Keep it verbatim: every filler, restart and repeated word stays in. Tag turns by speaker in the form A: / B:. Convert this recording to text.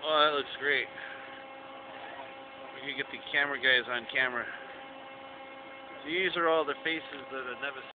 A: Oh, that looks great. We can get the camera guys on camera. These are all the faces that I've never seen.